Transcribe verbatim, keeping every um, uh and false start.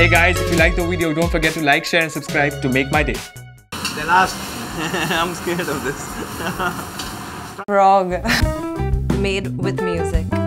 Hey guys, if you like the video, don't forget to like, share and subscribe to make my day. The last. I'm scared of this. Wrong. Made with music.